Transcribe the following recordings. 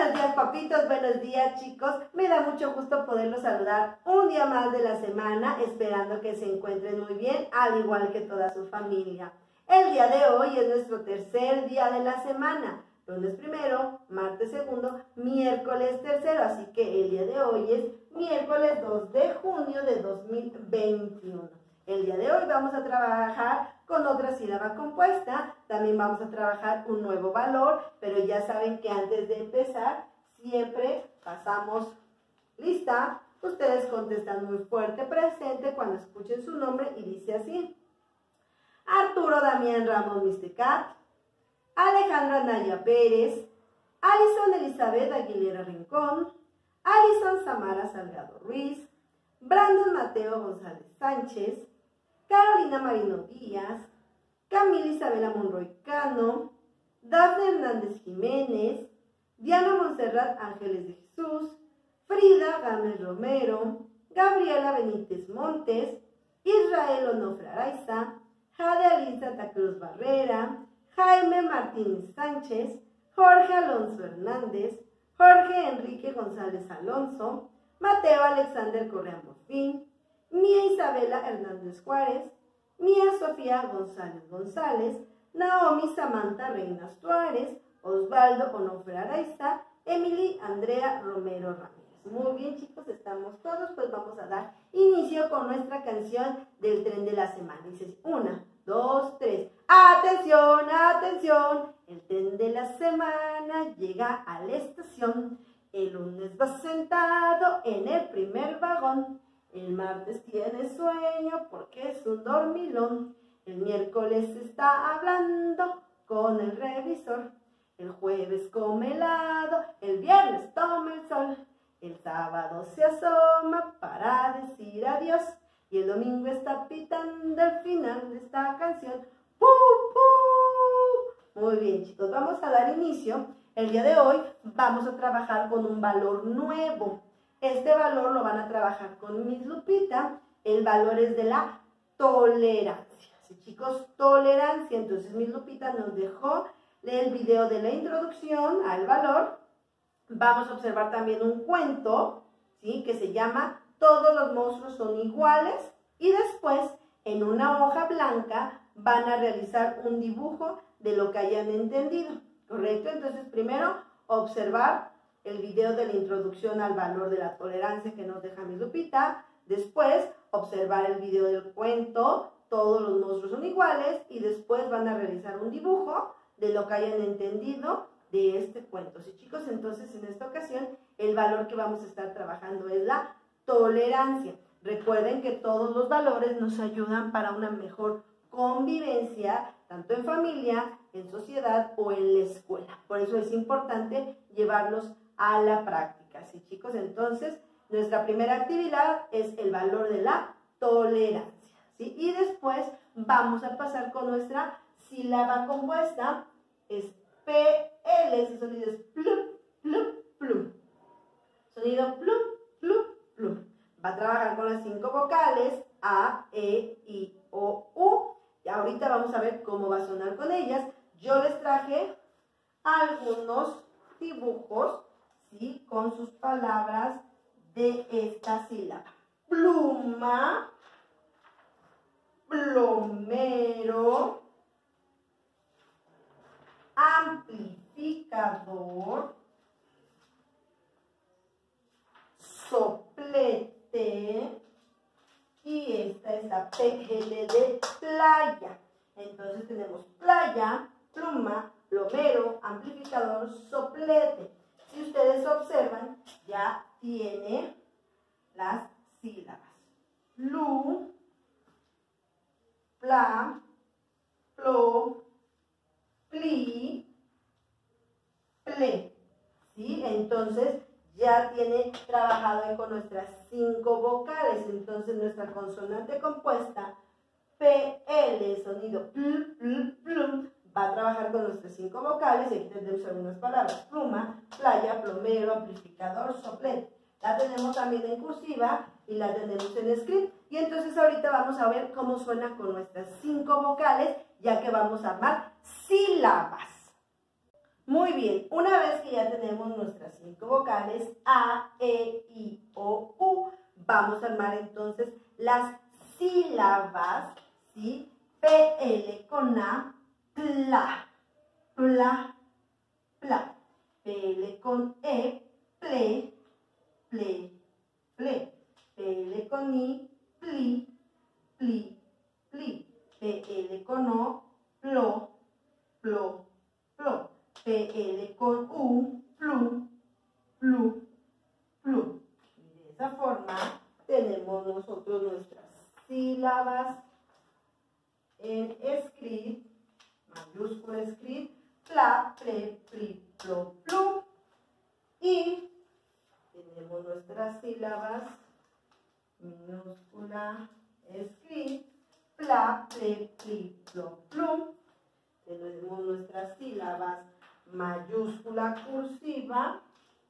Buenos días, papitos, buenos días, chicos. Me da mucho gusto poderlos saludar un día más de la semana, esperando que se encuentren muy bien, al igual que toda su familia. El día de hoy es nuestro tercer día de la semana. Lunes primero, martes segundo, miércoles tercero. Así que el día de hoy es miércoles 2 de junio de 2021. El día de hoy vamos a trabajar con otra sílaba compuesta. También vamos a trabajar un nuevo valor, pero ya saben que antes de empezar siempre pasamos lista. Ustedes contestan muy fuerte presente cuando escuchen su nombre y dice así: Arturo Damián Ramos Mistecat, Alejandra Naya Pérez, Alison Elizabeth Aguilera Rincón, Alison Samara Salgado Ruiz, Brandon Mateo González Sánchez, Carolina Marino Díaz, Camila Isabela Monroy Cano, Dafne Hernández Jiménez, Diana Montserrat Ángeles de Jesús, Frida Gámez Romero, Gabriela Benítez Montes, Israel Onofre Araiza, Jade Alín Santa Cruz Barrera, Jaime Martínez Sánchez, Jorge Alonso Hernández, Jorge Enrique González Alonso, Mateo Alexander Correa Morfín, Mía Isabela Hernández Juárez, Mía Sofía González González, Naomi Samantha Reina Suárez, Osvaldo Onofre Araiza, Emily Andrea Romero Ramírez. Muy bien, chicos, estamos todos, pues vamos a dar inicio con nuestra canción del tren de la semana. Dices 1, 2, 3. ¡Atención, atención! El tren de la semana llega a la estación. El lunes va sentado en el primer vagón. El martes tiene sueño porque es un dormilón. El miércoles está hablando con el revisor. El jueves come helado, el viernes toma el sol. El sábado se asoma para decir adiós. Y el domingo está pitando el final de esta canción. ¡Pum, pum! Muy bien, chicos, vamos a dar inicio. El día de hoy vamos a trabajar con un valor nuevo. Este valor lo van a trabajar con Miss Lupita. El valor es de la tolerancia. ¿Sí, chicos? Tolerancia. Entonces Miss Lupita nos dejó el video de la introducción al valor. Vamos a observar también un cuento, ¿sí?, que se llama Todos los monstruos son iguales. Y después, en una hoja blanca, van a realizar un dibujo de lo que hayan entendido. ¿Correcto? Entonces, primero, observar el video de la introducción al valor de la tolerancia que nos deja Miss Lupita. Después, observar el video del cuento, Todos los monstruos son iguales. Y después van a realizar un dibujo de lo que hayan entendido de este cuento. ¿Sí, chicos? Entonces, en esta ocasión, el valor que vamos a estar trabajando es la tolerancia. Recuerden que todos los valores nos ayudan para una mejor convivencia, tanto en familia, en sociedad o en la escuela. Por eso es importante llevarlos a la práctica. ¿Sí, chicos? Entonces, nuestra primera actividad es el valor de la tolerancia, ¿sí? Y después vamos a pasar con nuestra sílaba compuesta. Es PL, ese sonido es plum, plum, plum. Sonido plum, plum, plum. Va a trabajar con las 5 vocales A, E, I, O, U. Y ahorita vamos a ver cómo va a sonar con ellas. Yo les traje algunos dibujos, ¿sí?, con sus palabras de esta sílaba. Pluma, plomero, amplificador, soplete, y esta es la PL de playa. Entonces tenemos playa, pluma, plomero, amplificador, soplete. Si ustedes observan, ya tiene las sílabas. Plu, pla, plo, pli, ple. ¿Sí? Entonces ya tiene trabajado con nuestras 5 vocales. Entonces nuestra consonante compuesta PL, sonido pl, pl, plum, va a trabajar con nuestras 5 vocales. Y aquí tenemos algunas palabras: pluma, playa, plomero, amplificador, soplete. La tenemos también en cursiva y la tenemos en script. Y entonces ahorita vamos a ver cómo suena con nuestras 5 vocales, ya que vamos a armar sílabas. Muy bien, una vez que ya tenemos nuestras 5 vocales, A, E, I, O, U, vamos a armar entonces las sílabas, ¿sí? PL con A, pla, pla, pla. PL con E, ple, ple, ple. PL con I, pli, pli, pli. PL con O, plo, plo, plo. PL con U, plu, plu, plu. Y de esa forma tenemos nosotros nuestras sílabas en script, mayúscula script, pla, ple, pli, plo, plu. Y tenemos nuestras sílabas minúscula script, pla, ple, pli, plo, plu. Tenemos nuestras sílabas mayúscula cursiva,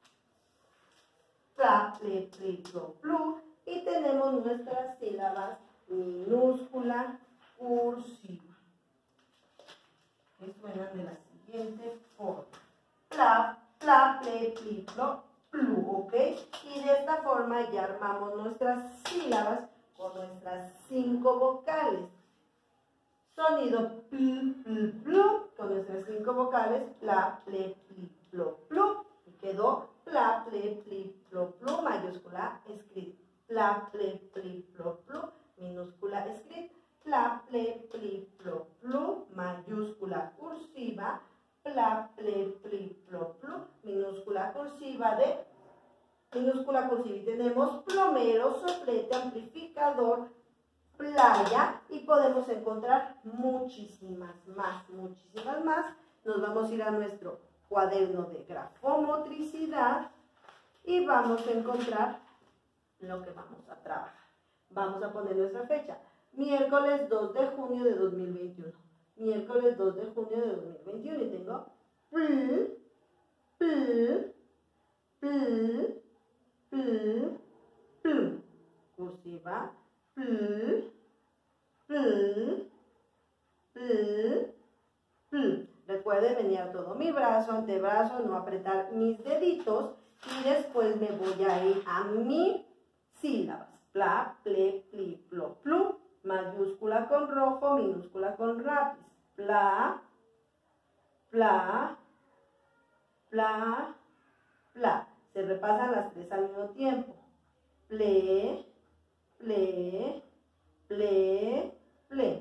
pla, ple, pli, plo, plu. Y tenemos nuestras sílabas minúscula cursiva, que suenan de la siguiente forma. Pla, pla, ple, pli, plo, plu, ¿ok? Y de esta forma ya armamos nuestras sílabas con nuestras 5 vocales. Sonido pl, pl, plu, con nuestras 5 vocales, pla, ple, pli, plo, plu. Y quedó pla, ple, pli, plo, plu, mayúscula script. Pla, ple, pli, plo, plu, minúscula script. Pla, ple, pli, plo, plu, mayúscula cursiva. Pla, ple, pli, plo, plu, minúscula cursiva de minúscula cursiva. Y tenemos plomero, soplete, amplificador, playa, y podemos encontrar muchísimas más. Nos vamos a ir a nuestro cuaderno de grafomotricidad y vamos a encontrar lo que vamos a trabajar. Vamos a poner nuestra fecha, miércoles 2 de junio de 2021. Miércoles 2 de junio de 2021 y tengo pl, pl, pl, pl, pl, cursiva, pl, pl, pl, pl. Recuerden venir todo mi brazo, antebrazo, no apretar mis deditos y después me voy a ir a mis sílabas. Pla, ple, pli, plo, plu, mayúscula con rojo, minúscula con lápiz. Pla, pla, pla, pla. Se repasan las 3 al mismo tiempo. Ple, ple, ple, ple.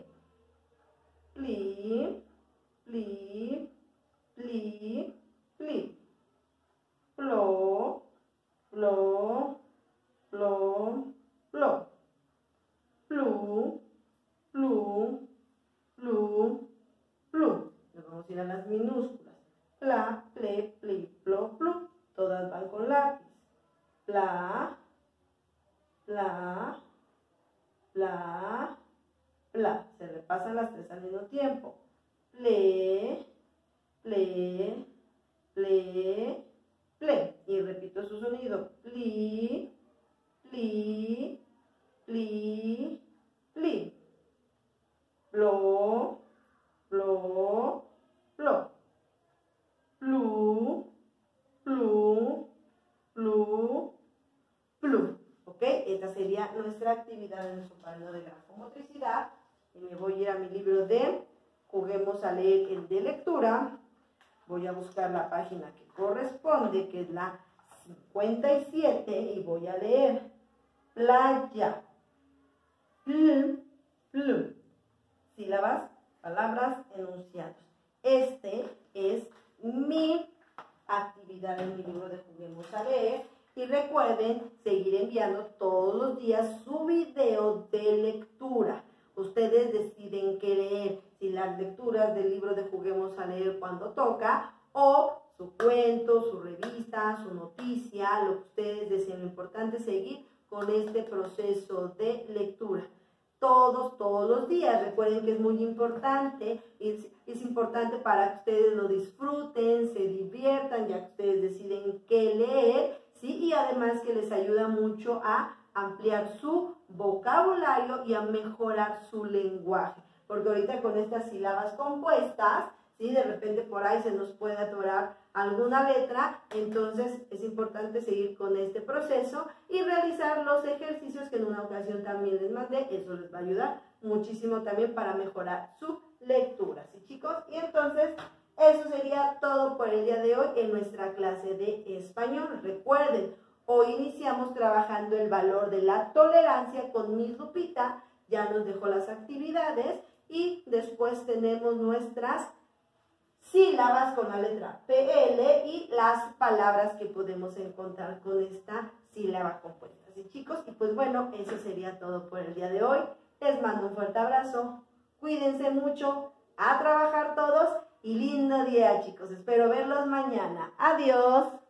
Pli, pli, pli, pli. Plo, plo, plo, plo. Plu, plu, plu, plu. Nos vamos a ir a las minúsculas. Pla, ple, pli, plo, plu. Todas van con lápiz. Pla, pla, pla, pla. Se repasan las 3 al mismo tiempo. Ple, ple, ple, ple. Y repito su sonido. Pli, pli, pli, pli. Plo, plo, plo. Plu, plu, plu, plu. ¿Ok? Esta sería nuestra actividad en nuestro cuaderno de grafomotricidad. Y me voy a ir a mi libro de Juguemos a leer el de lectura. Voy a buscar la página que corresponde, que es la 57, y voy a leer playa. Pl, pl. Sílabas, palabras, enunciados. Este es mi actividad en mi libro de Juguemos a leer. Y recuerden seguir enviando todos los días su video de lectura. Ustedes deciden qué leer, si las lecturas del libro de Juguemos a leer cuando toca, o su cuento, su revista, su noticia, lo que ustedes deseen. Lo importante es seguir con este proceso de lectura. Todos los días. Recuerden que es muy importante, es importante para que ustedes lo disfruten, se diviertan, ya que ustedes deciden qué leer, ¿sí? Y además que les ayuda mucho a ampliar su vocabulario y a mejorar su lenguaje. Porque ahorita con estas sílabas compuestas, ¿sí? De repente por ahí se nos puede atorar alguna letra, entonces es importante seguir con este proceso y realizar los ejercicios que en una ocasión también les mandé. Eso les va a ayudar muchísimo también para mejorar su lectura, ¿sí, chicos? Y entonces eso sería todo por el día de hoy en nuestra clase de español. Recuerden, hoy iniciamos trabajando el valor de la tolerancia con Miss Lupita, ya nos dejó las actividades y después tenemos nuestras sílabas con la letra PL y las palabras que podemos encontrar con esta sílaba compuesta. ¿Sí, chicos? Y pues bueno, eso sería todo por el día de hoy. Les mando un fuerte abrazo, cuídense mucho, a trabajar todos y lindo día, chicos. Espero verlos mañana. Adiós.